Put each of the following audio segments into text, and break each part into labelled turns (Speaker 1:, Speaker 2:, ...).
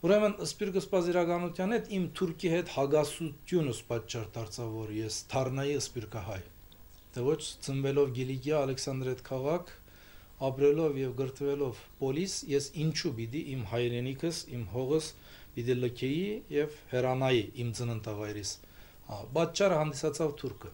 Speaker 1: Ուրեմն սպիրկս բազիրականության հետ իմ Թուրքի հետ հագասությունս պատճառ դարձավ, որ ես դառնայի սպիրկահայ։ Դե ոչ ծնվելով Գիլիգիա Ալեքսանդրետ քաղաք, ապրելով եւ գրթվելով պոլիս, ես ինչու պիտի իմ հայրենիքս, իմ հողս պիտի լքեի եւ հեռանայի իմ ծննդավայրից։ Պատճառը հանդիսացավ թուրքը։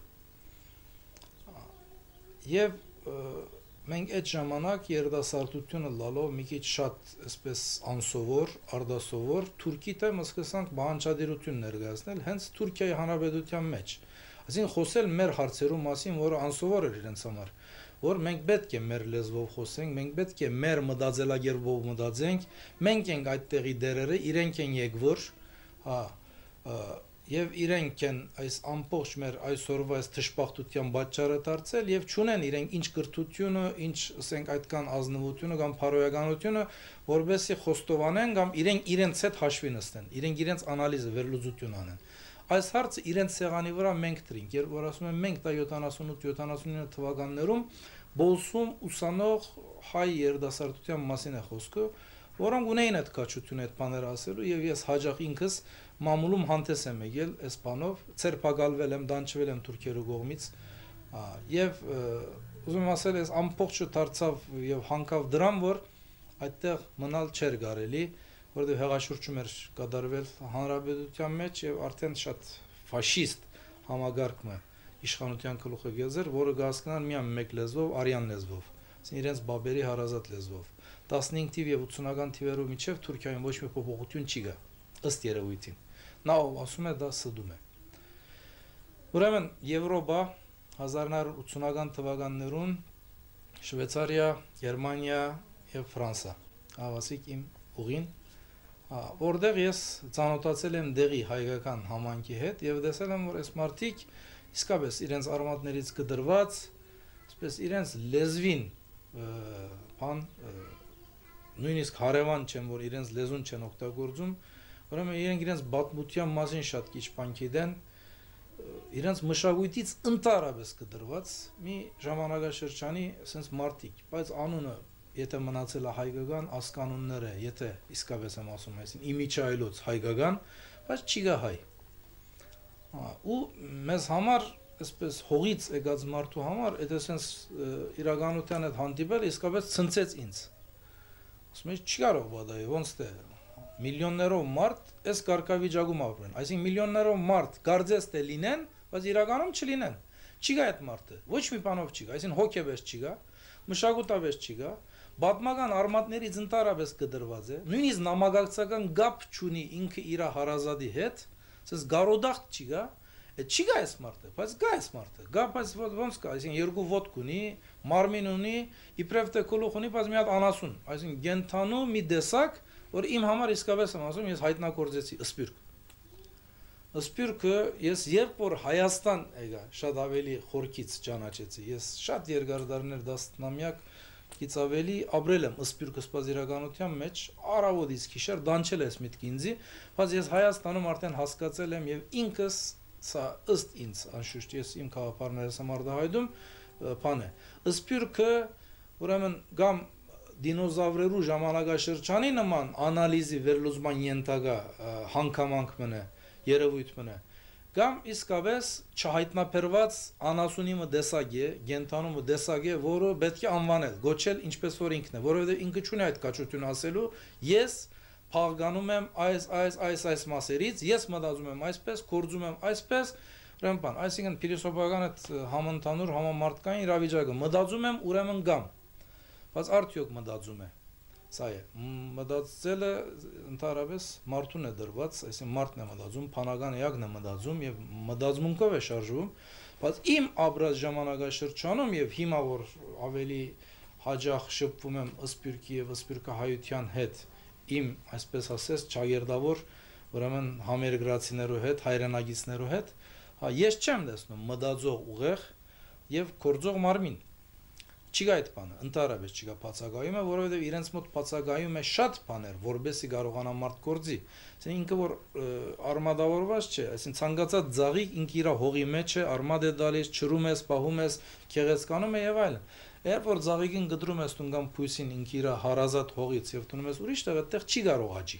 Speaker 1: Եվ մենք այդ ժամանակ երիտասարդությունը լալով մի քիչ շատ այսպես անսովոր, արդասովոր Թուրքի դեմ սկսանք բանջարդիրություն ներկայացնել հենց Թուրքիայի հանրապետության մեջ։ Այսինքն խոսել մեր հարցերու մասին, որը անսովոր էր իրենց համար, որ մենք պետք է մեր լեզվով խոսենք, մենք պետք է մեր մտածելակերպով մտածենք, մենք ենք այդտեղի դերերը, իրենք են եկվոր, եւ իրենք են այս ամբողջ մեր այսօրվա այս թշպախտության պատճառը դարձել եւ ճունեն իրենք ինչ կրթությունը, ինչ ասենք այդքան ազնվությունը կամ փարոյականությունը, որովհետեւ խոստովանեն կամ իրենց հետ հաշվի նստեն, իրենք իրենց անալիզը վերլուծություն անեն։ Այս հարցը իրենց սեղանի վրա մենք դրինք, երբ որ ասում եմ մենք դա 78-79 թվականներում Բոլսում ուսանող հայ երիտասարդության մասին է խոսքը, որոնք ունեին այդ կաչությունը այդ բաները ասելու եւ ես հաջող ինքս մամուլում հանդես եմ եկել այս բանով, ցերպակալվել եմ, դանչվել եմ թուրքերու կողմից եւ ուզում եմ ասել այս ամբողջը դարձավ եւ հանգավ դրան, որ այդտեղ մնալ չէր կարելի, որովհետեւ հեղաշրջում էր կատարվել հանրապետության մեջ եւ արդեն շատ ֆաշիստ համագարկը իշխանության գլուխը գեզեր, որը գասկնան միայն մեկ լեզվով, արյան լեզվով, ասին իրենց բաբերի հարազատ լեզվով։ 15 թիվ եւ 80-ական թիվերով միջև Թուրքիայում ոչ մի փոփոխություն չի գա, ըստ երևույթին։ Նա ասում է դա սդում է։ Ուրեմն Եվրոպա 1980-ական թվականներուն Շվեյցարիա, Գերմանիա եւ Ֆրանսա, ավասիկ իմ ուղին, որտեղ ես ծանոթացել եմ դեղի հայկական համայնքի հետ եւ տեսել եմ, որ այս մարդիկ իսկապես իրենց արմատներից կդրված, այսպես իրենց լեզվին բան նույնիսկ հարևան չեն, որ իրենց լեզուն չեն օգտագործում, ուրեմն իրենց բացմության մասին շատ քիչ բան գիտեն, իրենց մշակույթից ընդհանրապես կդրված մի ժամանակաշրջանի ասենց մարդիկ, բայց անունը եթե մնացել է հայկական, ասկանունները, եթե իսկապես եմ ասում, այսին իմիջայլոց հայկական, բայց չի գա հայ։ Ու մեզ համար, այսպես հողից եկած մարդու համար, այդ այսպես իրականության հետ հանդիպել իսկապես ցնցեց ինձ։ Ասում եմ, չի կարող բադայ, ոնց թե միլիոններով մարդ այս կարգավիճակում ապրեն, այսինքն միլիոններով մարդ կարծես թե լինեն, բայց իրականում չլինեն։ Չի գա այդ մարդը, ոչ մի բանով չի գա, այսինքն հոգեվես չի գա, մշակութավես չի գա, պատմական արմատներից ընդհանրապես կդրված է, նույնիսկ նամակակցական գապ չունի ինքը իր հարազատի հետ, ասես գարոդախտ չի գա, չի գա այս մարդը, բայց գա այս մարդը, գա բայց ոնց կա, այսինքն երկու ոտք ունի, մարմին ունի, իբրև թե գլուխ ունի, բայց մի հատ անասուն, այսինքն գենթանու մի տեսակ, որ իմ համար իսկապես եմ ասում, ես հայտնագործեցի սպիրկ։ Սպիրկը ես երբ որ Հայաստան եկա, շատ ավելի խորքից ճանաչեցի, ես շատ երկար դարներ 10-ամյակ քիչ ավելի ապրել եմ սպիրկը սպազիրականության մեջ, առավոտից քիշեր դանչել ես միտք ինձի, բայց ես Հայաստանում արդեն հասկացել եմ եւ ինքս սա ըստ ինձ, անշուշտ ես իմ քաղաքարներս եմ արտահայտում, բան է։ Սպիրկը ուրեմն կամ դինոզավրերու ժամանակաշրջանի նման անալիզի վերլուծման ենթակա հանգամանք մնա, երևույթ մնա, կամ իսկապես չհայտնաբերված անասունի մտեսակ է, գենթանու մտեսակ է, որը պետք է անվանել, գոչել ինչպես որ ինքն է, որովհետև ինքը չունի այդ կաչությունը ասելու, ես փաղկանում եմ այս մասերից, ես մտածում եմ այսպես, գործում եմ այսպես, ուրեմն բան, այսինքն փիլիսոփայական այդ համընդհանուր համամարտկային իրավիճակը մտածում եմ, ուրեմն գամ, բայց արդյոք մտածում է, սա է, մտածելը ընդհանրապես մարդուն է դրված, այսինքն մարդն է մտածում, փանական էակն է մտածում եւ մտածմունքով է շարժվում, բայց իմ ապրած ժամանակաշրջանում եւ հիմա որ ավելի հաջող շփվում եմ սպիրկի եւ սպիրկահայության հետ, իմ այսպես ասես ճագերդավոր, ուրեմն համերգրացիներու հետ, հայրենագիցներու հետ, ես չեմ տեսնում մտածող ուղեղ եւ կորձող մարմին։ Չի գա այդ բանը, ընդհանրապես չի գա բացակայում է, որովհետև իրենց մոտ բացակայում է շատ բաներ, որբեսի կարողանա մարդ գործի։ Այսինքն ինքը որ արմադավորված չէ, այսինքն ցանկացած ձաղիկ ինքը իր հողի մեջ է, արմադ է դալիս, ճրում է, սպահում է, քեղեցկանում է եւ այլն։ Երբ որ ձաղիկին գդրում ես տուն կամ փույսին ինքը իր հարազատ հողից եւ տունում ես ուրիշ տեղ, այդտեղ չի կարող աճի։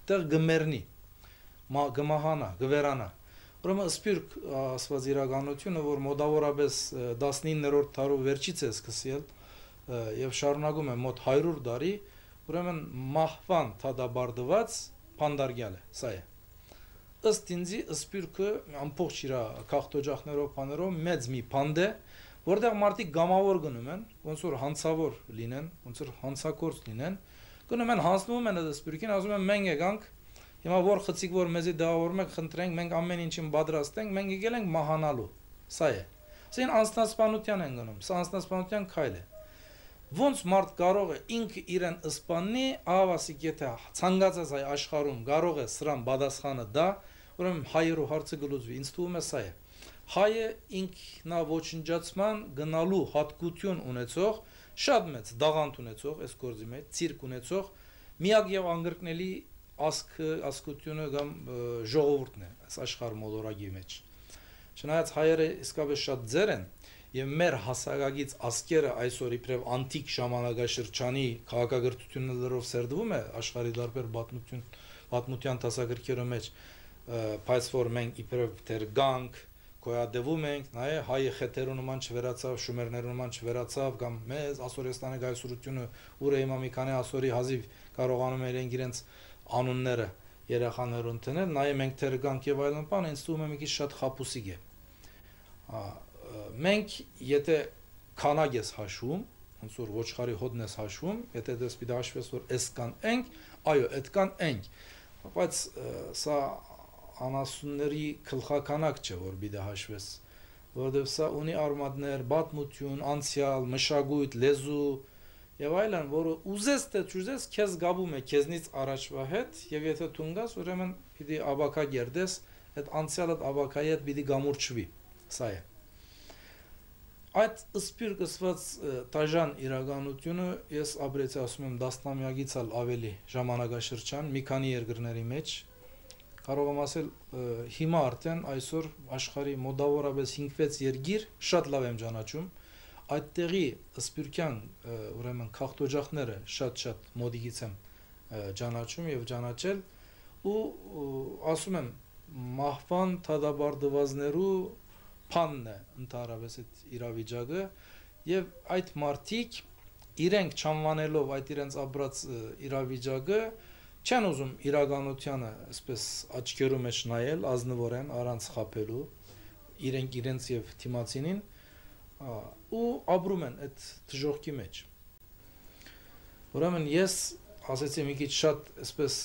Speaker 1: տեղ գմերնի, գմահանա, գվերանա։ Ուրեմն սպիրկ ասված իրականությունը, որ մոտավորապես 19-րդ դարու վերջից է սկսել եւ շարունակում է մոտ 100 տարի, ուրեմն մահվան թադաբարդված փանդարգյալ է, սա է։ Ըստ ինձի սպիրկը ամբողջ իր քաղտոջախներով բաներով մեծ մի փանդ է, որտեղ մարդիկ գամավոր գնում են, ոնց որ հանցավոր լինեն, ոնց որ հանցակորց լինեն, գնում են հանձնվում են այդ սպիրկին, ասում են մենք եկանք, հիմա որ խցիկ որ մեզի դահավորում եք, խնդրենք, մենք ամեն ինչին պատրաստ ենք, մենք եկել ենք մահանալու, սա է։ Սա անձնասպանության են գնում, սա անձնասպանության քայլ է։ Ոնց մարդ կարող է ինքը իրեն սպանի, ավասիկ եթե ցանկացած այ աշխարհում կարող է սրան պատասխանը դա, ուրեմն հայերու հարցը գլուծվի, ինձ թվում է սա է։ Հայը ինքնաոչնջացման գնալու հատկություն ունեցող, շատ մեծ դաղանդ ունեցող, այս գործի մեջ ցիրկ ունեցող, միակ եւ անգրկնելի ասկությունը կամ ժողովուրդն է, այս աշխարհի մոլորակի մեջ։ Չնայած հայերը իսկապես շատ ձեր են եւ մեր հասարակագից ասկերը այսօր իբրև անտիկ ժամանակաշրջանի քաղաքագրություններով սերդվում է աշխարհի դարբեր պատմության տասագրքերով մեջ, բայց որ մենք իբրև դեր գանք գոյատևում ենք, նայե հայը խեթերու նման չվերացավ, շումերներու նման չվերացավ կամ մեզ ասորեստանի գայսրությունը ուր հիմա մի քանի ասորի հազիվ կարողանում են իրենց անունները երեխաներուն տնել, նայե մենք դեր գանք եւ այլն բան, ինձ թվում է մի քիչ շատ խապուսիկ է։ Մենք եթե քանակ ես հաշվում, ոնց որ ոչխարի հոդն ես հաշվում, եթե դες պիտի հաշվես որ էս կան ենք, այո, այդ կան ենք, բայց սա անասունների գլխականակ չէ, որ պիտի հաշվես, որովհետև սա ունի արմատներ, պատմություն, անցյալ, մշակույթ, լեզու եւ այլն, որը ուզես թե չուզես քեզ գաբում է քեզնից առաջվա հետ, եւ եթե թունգաս, ուրեմն պիտի աբակա գերդես, այդ անցյալդ աբակայի հետ պիտի գամուրջվի, սա է։ Այդ սպիրկ ասված տաժան իրականությունը ես ապրեցի ասում եմ 10-ամյակից ավելի ժամանակաշրջան մի քանի երկրների մեջ կարող եմ ասել հիմա արդեն այսօր աշխարհի մոտավորապես 5-6 երկիր շատ լավ եմ ճանաչում այդտեղի սպիրկյան ուրեմն քաղտոջախները շատ մոդիկից եմ ճանաչում եւ ճանաչել ու ասում եմ մահվան թադաբարդվածներու փանն է ընդհանրապես այդ իրավիճակը եւ այդ մարդիկ իրենք չանվանելով այդ իրենց ապրած իրավիճակը չեն ուզում իրականությանը այսպես աչքերու մեջ նայել ազնվորեն առանց խափելու իրենց եւ թիմացինին ու ապրում են այդ դժողքի մեջ ուրեմն ես ասեցի մի քիչ շատ այսպես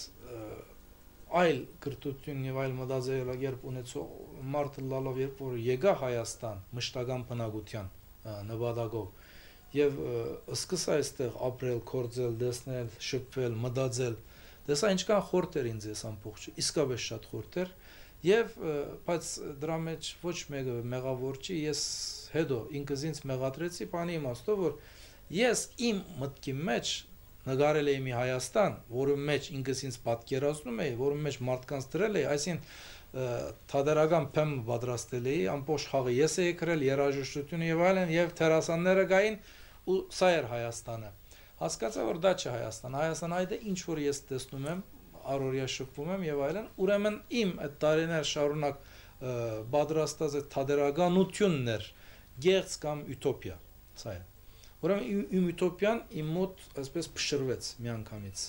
Speaker 1: այլ կրթություն եւ այլ մտածելակերպ ունեցող մարդը լալով երբ որ եկա Հայաստան մշտական բնակության նպատակով եւ սկսա այստեղ ապրել, կորձել, տեսնել, շփվել, մտածել, դեսա ինչքան խորտ էր ինձ այս ամբողջը, իսկապես շատ խորտ էր եւ բայց դրա մեջ ոչ մեկը մեղավոր չի, ես հետո ինքս ինձ մեղադրեցի, բանի իմաստով որ ես իմ մտքի մեջ նկարել էի մի Հայաստան, որը մեջ ինքս ինձ պատկերացնում էի, որը մեջ մարդկանց դրել էի, այսինքն թադերական փեմ պատրաստել էի, ամբողջ խաղը ես էի գրել, երաժշտությունը եւ այլն, եւ թերասանները գային ու սա էր Հայաստանը։ Հասկացա որ դա չէ Հայաստան, Հայաստան այդ է ինչ որ ես տեսնում եմ, առօրյա շփվում եմ եւ այլն, ուրեմն իմ այդ տարիներ շարունակ պատրաստած այդ թադերականությունն էր, գեղձ կամ ուտոպիա, սա է։ Ուրեմն իմ ուտոպիան իմ մոտ այսպես փշրվեց մի անգամից։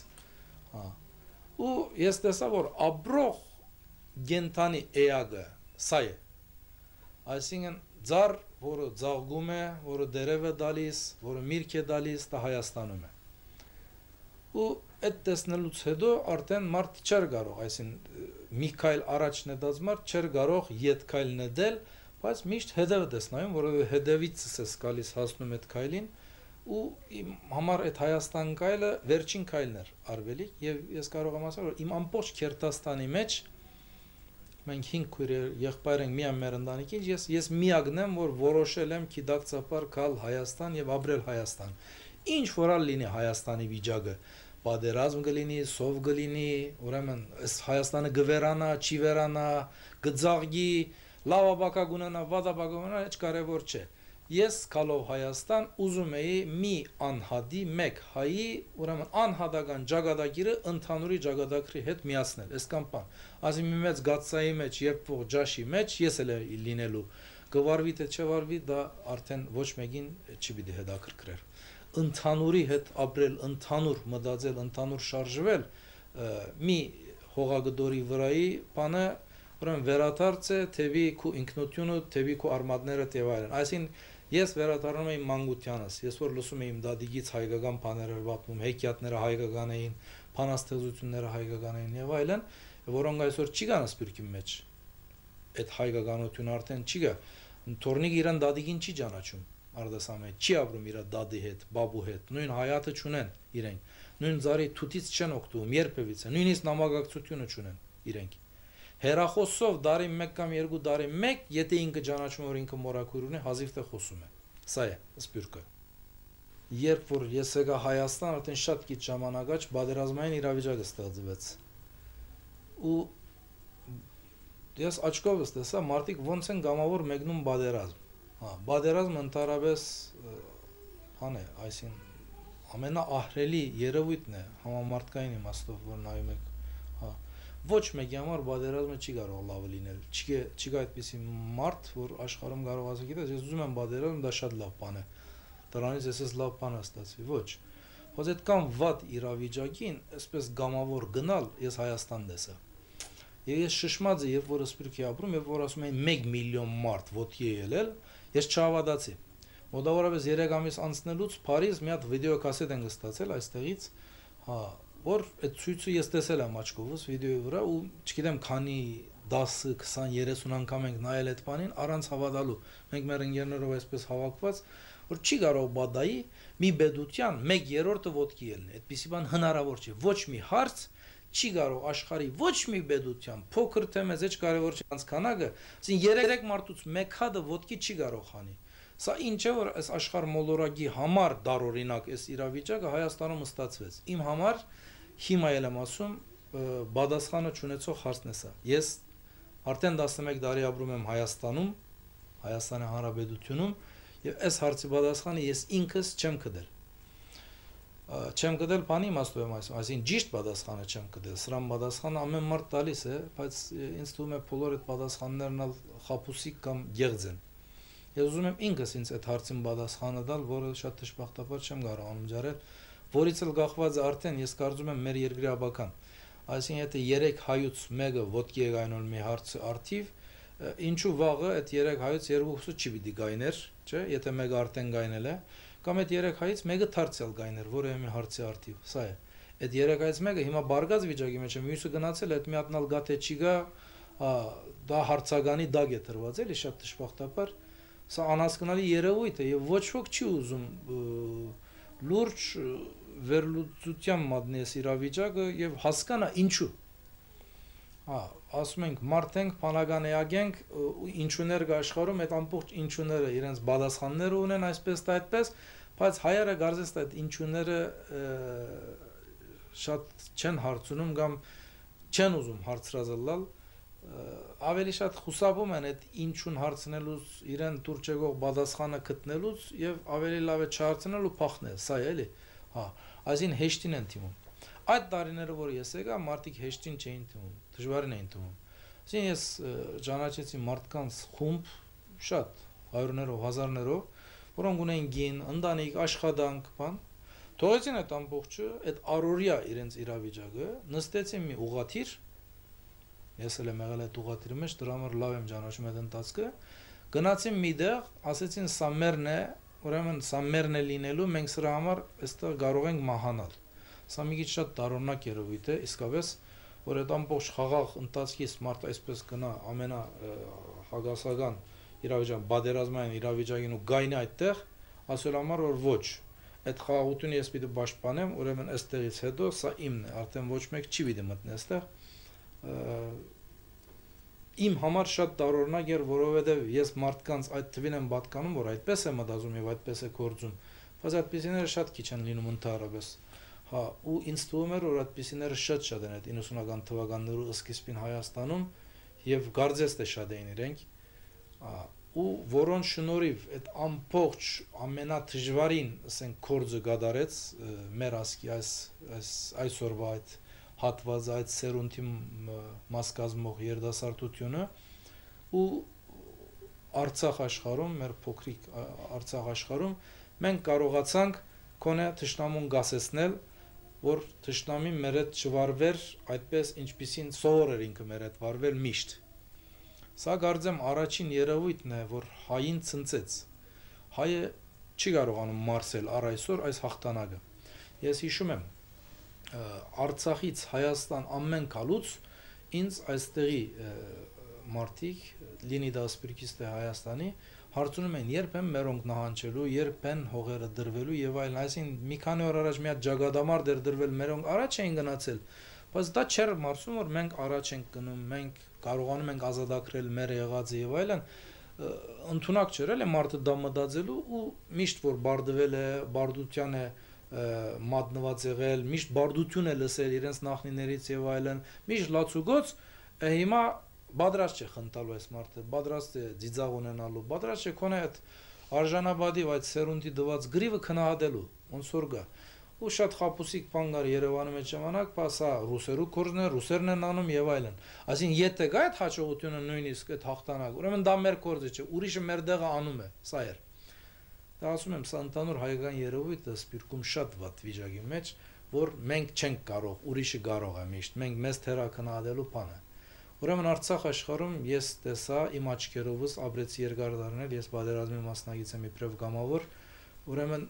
Speaker 1: Ու ես տեսա որ ապրող գենտանի էագը սա է։ Այսինքն ձար, որը ձաղգում է, որը դերև է դալիս, որը միրգ է դալիս, դա Հայաստանում է։ Ու այդ տեսնելուց հետո արդեն մարդ չէր կարող, այսինքն մի քայլ առաջ նետած մարդ չէր կարող ետ քայլ նետել, բայց միշտ հետևը տեսնայում, որովհետեւ հետևից էս գալիս հասնում այդ քայլին ու իմ համար այդ Հայաստան քայլը վերջին քայլն էր արվելի եւ ես կարող եմ ասել որ իմ ամբողջ Քերթաստանի մեջ մենք 5 քույր եղբայր ենք միայն մեր ընտանիքին ես միակն եմ որ որոշել եմ գիտակցաբար գալ Հայաստան եւ ապրել Հայաստան ինչ որալ լինի Հայաստանի վիճակը պատերազմ կլինի սով կլինի ուրեմն այս Հայաստանը գվերանա չի վերանա գծաղգի լավաբակա գունանա վադաբակա գունանա ինչ կարևոր չէ Ես կալով Հայաստան ուզում էի մի անհադի մեկ հայի, ուրեմն անհադական ջագադակիրը ընդհանուրի ջագադակրի հետ միացնել, այսքան բան։ Ասի մի մեծ գացայի մեջ, երբ որ ջաշի մեջ ես էլ լինելու գվարվի թե չվարվի, դա արդեն ոչ մեկին չպիտի հետաքրքրեր։ Ընդհանուրի հետ ապրել, ընդհանուր մտածել, ընդհանուր շարժվել, մի հողագդորի վրայի բանը, ուրեմն վերադարձ է թեւի քու ինքնությունը, թեւի քու արմատները եւ այլն։ Այսինքն ես վերադառնում էի մանկությանս, ես որ լսում էի իմ դադիգից հայկական բաները պատմում, հեքիաթները հայկական էին, բանաստեղծությունները հայկական էին եւ այլն, որոնք այսօր չի կան սպիրկի մեջ։ Այդ հայկականությունը արդեն չի գա։ Թորնիկը իրան դադիգին չի ճանաչում, արդասամե չի ապրում իր դադի հետ, բաբու հետ, նույն հայաթը չունեն իրենք, նույն ծարի թութից չեն օգտվում երբևիցե, նույնիսկ նամակակցությունը չունեն իրենք։ Հերախոսով դարի 1 կամ 2 դարի 1, եթե ինքը ճանաչում որ ինքը մորակույր ունի, հազիվ թե խոսում է։ Սա է սպյուրքը։ Երբ որ ես եկա Հայաստան, արդեն շատ քիչ ժամանակ առաջ բادرազմային իրավիճակը ստեղծվեց։ Ու ես աչքովս տեսա, մարդիկ ոնց են գամավոր մեկնում բادرազմ։ Հա, բادرազմը ընդհանրապես բան է, այսինքն ամենաահրելի երևույթն է համամարտկային իմաստով, որ նայում եք, հա։ Ոչ մեկի համար բادرազմը չի կարող լավ լինել։ Չի գա այդպիսի մարդ, որ աշխարհում կարող ասի, գիտես, ես ուզում եմ բادرազմ, դա շատ լավ բան է։ Դրանից ես լավ բան է ստացվի։ Ոչ։ Բայց այդքան վատ իրավիճակին, այսպես գամավոր գնալ, ես Հայաստան տեսա։ Եվ ես շշմած եմ, երբ որ սպիրկի ապրում, երբ որ ասում են 1 միլիոն մարդ ոտքի է ելել, ես չհավատացի։ Մոտավորապես 3 ամիս անցնելուց Փարիզ մի հատ վիդեոկասետ են ստացել այստեղից, հա, որ այդ ցույցը ես տեսել եմ աչքովս վիդեոյի վրա ու չգիտեմ քանի 10, 20, 30 անգամ ենք նայել այդ բանին առանց հավատալու։ Մենք մեր ընկերներով այսպես հավաքված, որ չի կարող բադայի մի բեդության 1/3-ը ոտքի ելնի։ Այդպիսի բան հնարավոր չէ։ Ոչ մի հարց չի կարող աշխարհի ոչ մի բեդության փոքր թե մեծ էջ կարևոր չի անցքանակը, ասին 3 մարդուց 1 հատը ոտքի չի կարող խանի։ Սա ինչ է որ այս աշխարհ մոլորակի համար դարօրինակ այս իրավիճակը Հայաստանում ստացվեց։ Իմ համար հիմա եմ ասում, բադասխանը չունեցող հարցն է սա։ Ես արդեն 11 տարի ապրում եմ Հայաստանում, Հայաստանի Հանրապետությունում, եւ այս հարցի բադասխանը ես ինքս չեմ կդել։ Չեմ կդել բանի իմաստով եմ ասում, այսինքն ճիշտ բադասխանը չեմ կդել։ Սրան բադասխանը ամեն մարդ տալիս է, բայց ինձ թվում է բոլոր այդ բադասխաններն ալ խապուսիկ կամ գեղձ են։ Ես ուզում եմ ինքս ինձ այդ հարցին բադասխանը տալ, որը շատ դժբախտաբար չեմ կարողանում ջարել, որից էլ գախված է արդեն ես կարծում եմ մեր երկրի աբական։ Այսինքն եթե 3 հայուց մեկը ոտքի է գայնոլ մի հարցը արդիվ, ինչու վաղը այդ 3 հայուց 2-ը չի պիտի գայներ, չէ՞, եթե մեկը արդեն գայնել է, կամ այդ 3 հայից մեկը դարձյալ գայներ, որը մի հարցի արդիվ, սա է։ Այդ 3 հայից մեկը հիմա բարգած վիճակի մեջ է, մյուսը գնացել է, այդ մի հատնալ գա թե չի գա, դա հարցականի դագ է տրված, էլի շատ դժբախտաբար։ Սա անհասկանալի երևույթ է եւ ոչ ոք չի ուզում լուրջ վերլուծության մատնես իրավիճակը եւ հասկանա ինչու։ Ասում ենք մարդ ենք, բանական էակ ենք, ինչուներ կա աշխարհում, այդ ամբողջ ինչուները իրենց բադասխանները ունեն այսպես թե այդպես, բայց հայերը գարզես այդ ինչուները շատ չեն հարցնում կամ չեն ուզում հարցրազլալ, ավելի շատ խուսափում են այդ ինչուն հարցնելուց, իրեն դուր չեկող բադասխանը գտնելուց եւ ավելի լավ է չհարցնել ու փախնել, սա է էլի։ Այսին հեշտին են թիմում։ Այդ տարիները, որ ես եկա, մարդիկ հեշտին չէին թվում, դժվարին էին թվում։ Այսինքն ես ճանաչեցի մարդկանց խումբ, շատ հարյուրներով, հազարներով, որոնք ունեն գին, ընտանիք, աշխատանք, բան, թողեցին այդ ամբողջը, այդ առօրյա իրենց իրավիճակը, նստեցին մի ուղղաթիռ, ես էլ եմ եղել այդ ուղղաթիռի մեջ, դրա համար լավ եմ ճանաչում այդ ընթացքը, գնացին մի տեղ, ասեցին սա մերն է, ուրեմն սա մերն է լինելու, մենք սրա համար այստեղ կարող ենք մահանալ։ Սա մի քիչ շատ տարօրինակ երևույթ է, իսկապես, որ այդ ամբողջ խաղաղ ընթացքից մարդ այսպես գնա ամենա հագասական իրավիճակ, բادرազմային իրավիճակին ու գայնի այդտեղ, ասել համար որ ոչ, այդ խաղաղությունը ես պիտի պաշտպանեմ, ուրեմն այստեղից հետո սա իմն է, արդեն ոչ մեկ չի պիտի մտնի այստեղ։ Իմ համար շատ տարօրինակ էր, որովհետև ես մարդկանց այդ թվին եմ պատկանում, որ այդպես է մտածում եւ այդպես է գործում, բայց այդպիսիները շատ քիչ են լինում ընդհանրապես։ Հա, ու ինձ թվում էր, որ այդպիսիները շատ են այդ 90-ական թվականներու սկիզբին Հայաստանում եւ գարձես թե շատ էին իրենք։ ու որոն շնորհիվ այդ ամբողջ ամենաթժվարին ասենք կորձը գդարեց մեր ասկի այսօրվա այդ հատվածը այդ սերունդի մաս կազմող երդասարտությունը ու Արցախ աշխարհում մեր փոքրիկ Արցախ աշխարհում մենք կարողացանք կոնե թշնամուն գասեցնել որ թշնամին մեր հետ չվարվեր այդպես ինչպիսին սովոր էր ինքը մեր հետ վարվել միշտ Սա կարծեմ առաջին երևույթն է, որ հային ցնցեց։ Հայը չի կարողանում մարսել առ այսօր այս հաղթանակը։ Ես հիշում եմ Արցախից Հայաստան ամեն կալուց ինձ այստեղի մարդիկ լինի դա սպիրկից թե Հայաստանի հարցնում են երբ են մերոնք նահանջելու, երբ են հողերը դրվելու եւ այլն, այսինքն մի քանի օր առաջ մի հատ ջագադամար դրվել մերոնք առաջ էին գնացել, բայց դա չէր մարսում որ մենք առաջ ենք գնում, մենք կարողանում ենք ազատագրել մեր եղածը եւ այլն, ընդունակ չէր էլի մարդը դա մտածելու ու միշտ որ բարդվել է, բարդության է մատնված եղել, միշտ բարդություն է լսել իրենց նախնիներից եւ այլն, միշտ լացուգոց, հիմա Բادرած չէ խնդալու այս մարդը, բادرած է ծիծաղ ունենալու, բادرած չէ քոնե այդ արժանապատիվ այդ սերունդի դված գրիվը քնահատելու, ոնց որ գա։ Ու շատ խապուսիկ բան կար Երևանի մեջ ժամանակ, պասա ռուսերու կորզն է, ռուսերն են անում եւ այլն։ Այսինքն եթե գա այդ հաջողությունը նույնիսկ այդ հաղթանակ, ուրեմն դա մեր կորզը չէ, ուրիշը մեր դեղը անում է, սա էր։ Դա ասում եմ, սա ընդհանուր հայկական երևույթ է սպիրկում շատ վատ վիճակի մեջ, որ մենք չենք կարող, ուրիշը կարող է միշտ, մենք մեզ թերակնահատելու բան է։ Ուրեմն Արցախ աշխարհում ես տեսա իմ աչքերովս ապրեցի երկար տարիներ, ես պատերազմի մասնակից եմ իբրև գամավոր, ուրեմն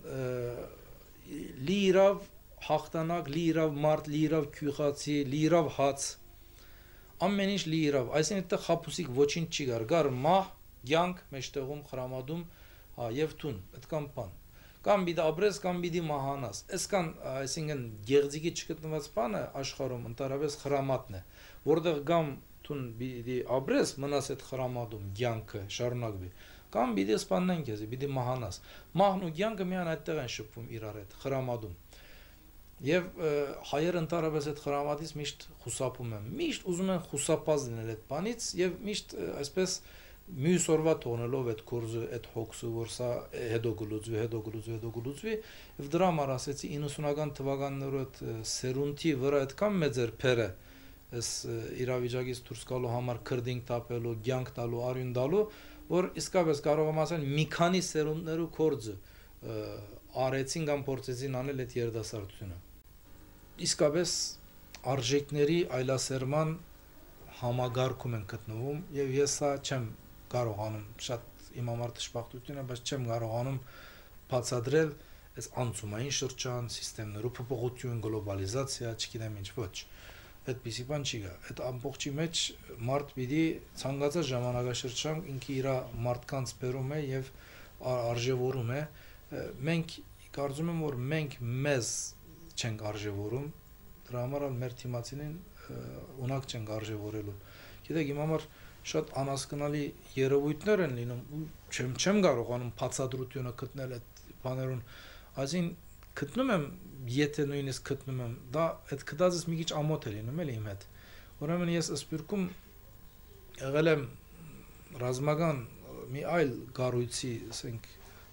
Speaker 1: լի իրավ հաղթանակ, լի իրավ մարդ, լի իրավ քյուղացի, լի իրավ հաց, ամեն ինչ լի իրավ, այսինքն այդտեղ խապուսիկ ոչինչ չի գար, գար մահ, կյանք, մեջտեղում խրամադում, եւ տուն, այդքան բան։ Կամ պիտի ապրես, կամ պիտի մահանաս։ Այսքան, այսինքն գեղձիկի չգտնված բանը աշխարհում ընդհանրապես խրամատն է, որտեղ կամ տուն պիտի ապրես, մնաս այդ խրամատում, կյանքը շարունակվի, կամ պիտի սպանեն քեզ, պիտի մահանաս։ Մահն ու կյանքը միայն այդտեղ են շփվում իրար հետ, խրամատում։ Եվ հայերը ընդհանրապես այդ խրամատից միշտ խուսափում են, միշտ ուզում են խուսափած լինել այդ բանից եւ միշտ այսպես մյուս օրվա թողնելով այդ կորզը, այդ հոգսը, որ սա հետո գլուծվի, եւ դրա համար ասեցի 90-ական թվականներու այդ սերունդի վրա այդքան մեծ էր փերը, այս իրավիճակից դուրս գալու համար քրդինք տապելու, կյանք տալու, արյուն տալու, որ իսկապես կարող եմ ասել մի քանի սերունդներու կորզը արեցին կամ փորձեցին անել այդ երդասարտությունը։ Իսկապես արժեքների այլասերման համագարկում են գտնվում եւ ես սա չեմ կարողանում շատ իմ համար դժբախտություն է, բայց չեմ կարողանում բացատրել այս անցումային շրջան, սիստեմներու փոփոխություն, գլոբալիզացիա, չգիտեմ ինչ ոչ։ Այդպիսի բան չի գա։ Այդ ամբողջի մեջ մարդ պիտի ցանկացած ժամանակաշրջան ինքը իր մարդկանց բերում է եւ արժևորում է։ Մենք կարծում եմ որ մենք մեզ չենք արժևորում, դրա համար մեր թիմացիներին ունակ չենք արժևորելու։ Գիտեք, իմ համար շատ անհասկանալի երևույթներ են լինում ու չեմ կարողանում բացատրությունը գտնել այդ բաներուն։ Այսինքն գտնում եմ, եթե նույնիսկ գտնում եմ, դա այդ գտածս մի քիչ ամոթ է լինում էլի իմ հետ։ Ուրեմն ես Սփյուռքում եղել եմ ռազմական մի այլ կառույցի, ասենք,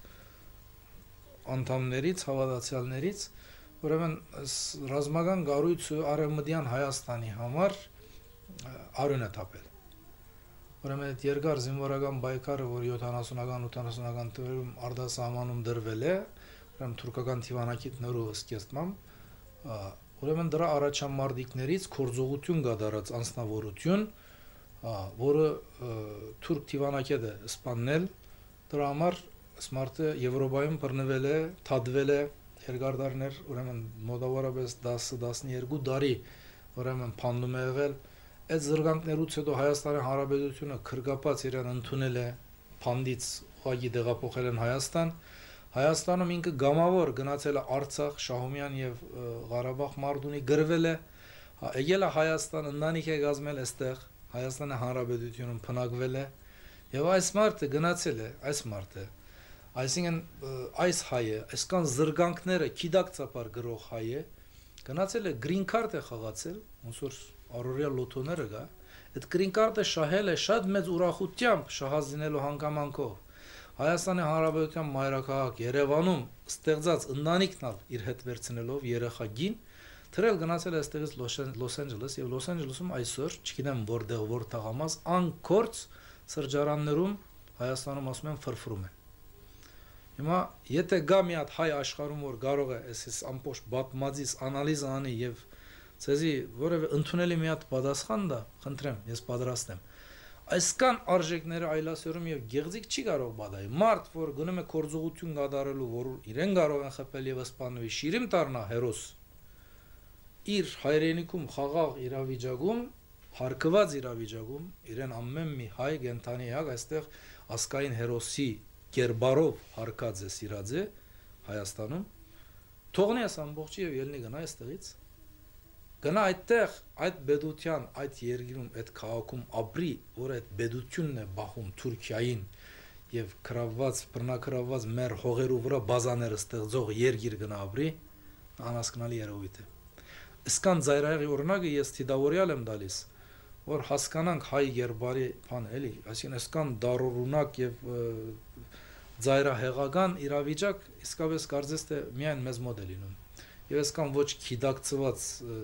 Speaker 1: անդամներից, հավատացյալներից, ուրեմն ռազմական կառույցը Արևմտյան Հայաստանի համար արյուն է թափել։ Ուրեմն այդ երկար զինվորական պայքարը, որ 70-ական, 80-ական թվերում արտասահմանում դրվել է, ուրեմն թուրքական թիվանակիցներու սկզբամբ, ուրեմն դրա առաջամարտիկներից կորձողություն կատարած անձնավորություն, որը թուրք թիվանակետը սպանել, դրա համար սմարտը Եվրոպայում բռնվել է, թադվել է երկար տարիներ, ուրեմն մոտավորապես 10-12 տարի, ուրեմն փանդում է եղել։ Այդ զրկանքներից հետո Հայաստանի Հանրապետությունը քրկապած իրեն ընդունել է փանդից ուղղակի դեղափոխել են Հայաստան։ Հայաստանում ինքը գամավոր գնացել է Արցախ, Շահումյան եւ Ղարաբաղ Մարտունի գրվել է, եկել է Հայաստան, ընտանիք է կազմել այստեղ, Հայաստանի Հանրապետությունում փնակվել է եւ այս մարդը գնացել է, այս մարդը, այսինքն այս հայը, այսքան զրկանքները քիդակցապար գրող հայը գնացել է green card է խաղացել, ոնց որ առօրյա լոթոները գա, Այդ green card-ը շահել է շատ մեծ ուրախությամբ շահազինելու հանգամանքով։ Հայաստանի Հանրապետության մայրաքաղաք Երևանում ստեղծած ընտանիքն իր հետ վերցնելով երեխագին, թրել գնացել է այստեղից Լոս Անջելես եւ Լոս Անջելեսում այսօր, չգիտեմ որտեղ որ տաղամաս, անկորց սրճարաններում Հայաստանում ասում են ֆրֆրում են։ Հիմա եթե գա մի հատ հայ աշխարհում որ կարող է այսպես ամբողջ բատմածից անալիզ անի եւ ցեզի որևէ ընդունելի մի հատ պատասխան դա, խնդրեմ, ես պատրաստ եմ։ Այսքան արժեքները այլասերում եւ գեղձիկ չի կարող բադայի։ Մարդ, որ գնում է կորձողություն կատարելու, որ իրեն կարող են խփել եւ սպանվի, շիրիմ դառնա հերոս։ Իր հայրենիքում խաղաղ իրավիճակում, հարկված իրավիճակում, իրեն ամեն մի հայ գենթանի հակ այստեղ ասկային հերոսի կերբարով հարկած է սիրած է Հայաստանում։ Թողնի այս ամբողջը եւ ելնի գնա այստեղից։ Գնա այդտեղ այդ բեդության, այդ երկրում, այդ քաղաքում ապրի, որ այդ բեդությունն է բախում Թուրքիային եւ կրավված, բռնակրավված մեր հողերու վրա բազաները ստեղծող երկիր գնա ապրի, անհասկանալի երևույթ է։ Իսկան ծայրահեղի օրինակը ես թիդավորյալ եմ տալիս, որ հասկանանք հայ երբարի բանը, էլի, այսինքն իսկան դարորունակ եւ ծայրահեղական իրավիճակ իսկապես կարծես թե միայն մեզ մոտ է լինում։ Եվ այսքան ոչ քիդակցված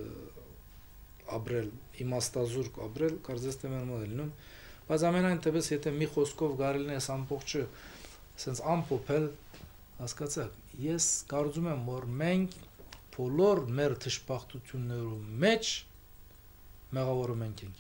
Speaker 1: ապրել, իմաստազուրկ ապրել, կարծես թե մեր մոտ է լինում, բայց ամենայն դեպս եթե մի խոսքով գարելն է ամբողջը sense ամփոփել, հասկացաք, ես կարծում եմ, որ մենք բոլոր մեր դժբախտություններու մեջ մեղավորը մենք ենք։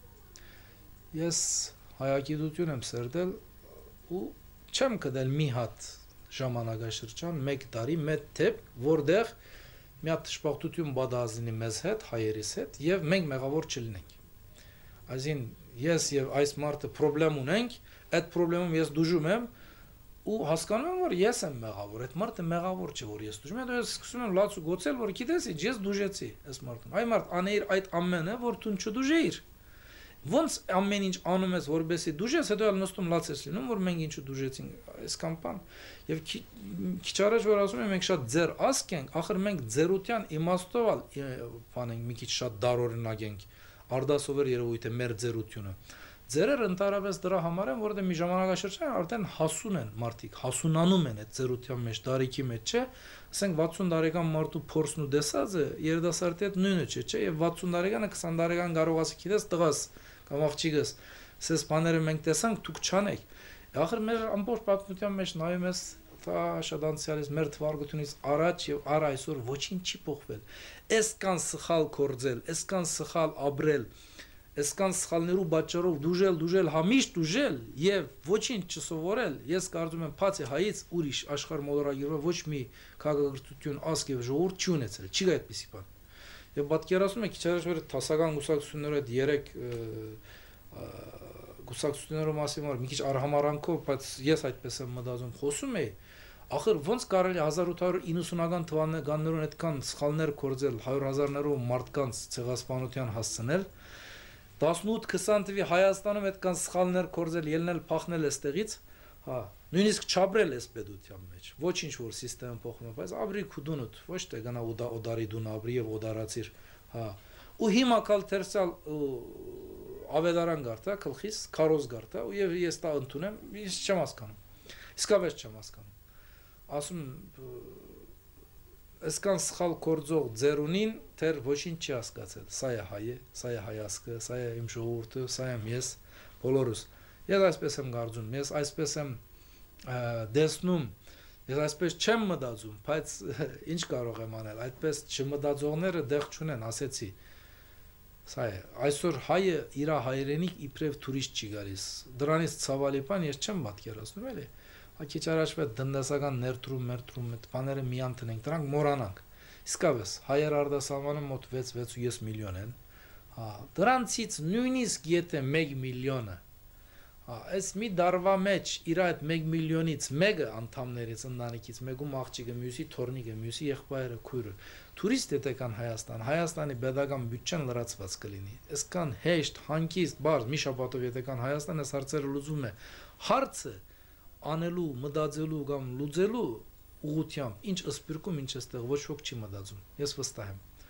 Speaker 1: Ես հայագիտություն եմ սերտել ու չեմ կդել մի հատ ժամանակաշրջան, մեկ տարի, մեկ թեփ, որտեղ մի հատ դժբախտություն բադազինի մեզ հետ, հայերիս հետ, եւ մենք մեղավոր չլինենք։ Այսին ես եւ այս մարդը խնդրեմ ունենք, այդ խնդրեմում ես դժում եմ ու հասկանում եմ, որ ես եմ մեղավոր, այդ մարդը մեղավոր չէ, որ ես դժում եմ, ես սկսում եմ լաց ու գոցել, որ գիտես, ես դժեցի այս մարդուն։ Այ մարդ աներ այդ ամենը, որ դու չդժեիր։ Ոնց ամեն ինչ անում ես, որբեսի դժես, հետո ալ նստում լաց ես լինում, որ մենք ինչու դժեցինք այս կամպան։ Եվ քիչ առաջ որ ասում եմ, մենք շատ ձեր ասկ ենք, ախր մենք ձերության իմաստով բան ենք, մի քիչ շատ դարօրինակ ենք, արդասովեր երևույթ է մեր ձերությունը։ Ձերերը ընդհանրապես դրա համար են, որովհետեւ մի ժամանակաշրջան արդեն հասուն են մարդիկ, հասունանում են այդ ձերության մեջ, տարիքի մեջ, չէ՞։ Ասենք 60 տարեկան մարդու փորձն ու դեսածը երիտասարդի հետ նույնը չէ, եւ 60 տարեկանը 20 տարեկան կարող ասի, գիտես, տղաս կամ աղջիկս, սես բաները մենք տեսանք, դուք չանեք։ Ախր մեր ամբողջ պատմության մեջ նայում ես շատ անցյալից մեր թվարկությունից առաջ եւ առ այսօր ոչինչ չի փոխվել։ Այսքան սխալ կորձել, այսքան սխալ ապրել, այսքան սխալներու պատճառով դուժել, համիշտ դուժել եւ ոչինչ չսովորել, ես կարծում եմ բացի հայից ուրիշ աշխարհ մոլորակիրով ոչ մի քաղաքակրթություն, ասկ եւ ժողովուրդ չի ունեցել, չի գա այդպիսի բան։ Եվ պատկերացնում եք, քիչ առաջ որ տասական գուսակցությունները այդ 3 գուսակցությունների մասին որ մի քիչ արհամարանքով, բայց ես այդպես եմ մտածում, խոսում էի, ախր ոնց կարելի 1890-ական թվականներուն այդքան սխալներ կորձել 100,000-ներով մարդկանց ցեղասպանության հասցնել 18-20 թվի Հայաստանում այդքան սխալներ կորձել, ելնել, փախնել այստեղից, հա, նույնիսկ չապրել էս պետության մեջ, ոչինչ որ համակարգը փոխում է, բայց ապրի քուդունուտ, ոչ թե գնա օդարի դուն ապրի եւ օդարացիր, հա, ու հիմա կալ թերսալ ավետարան գարտա, գլխիս քարոզ գարտա, ու եւ ես դա ընդունեմ, ես չեմ հասկանում, իսկապես չեմ հասկանում, ասում այսքան սխալ կորձող ձերունին թեր ոչինչ չի հասկացել, սա է հայը, սա է հայասկը, սա է իմ ժողովուրդը, սա եմ ես, բոլորս, ես այսպես եմ կարծում, ես այսպես եմ դեսնում, ես այսպես չեմ մտածում, բայց ինչ կարող եմ անել, այդպես չմտածողները դեղ չունեն, ասեցի, սա է, այսօր հայը իր հայրենիք իբրև տուրիստ չի գալիս, դրանից ցավալի բան ես չեմ պատկերացնում էլի, քիչ առաջ տնտեսական ներդրում, այդ բաները միան տնենք, դրանք մոռանանք, իսկապես հայեր արտասահմանում մոտ 6-6 միլիոն են, դրանցից նույնիսկ եթե 1 միլիոնը այս մի դարվա մեջ իր այդ 1 միլիոնից մեկը անդամներից ընտանիքից մեկում աղջիկը մյուսի թորնիկը մյուսի եղբայրը քույրը տուրիստ եթե կան Հայաստանի pedagogan բյուջեն լրացված կլինի այսքան հեշտ հանգիստ բարձ մի շաբաթով եթե կան Հայաստան այս հարցերը լուծում է հարցը անելու մտածելու կամ լուծելու ուղղությամբ ինչ ըսպիրկում ինչ էստեղ ոչ ոք չի մտածում ես վստահ եմ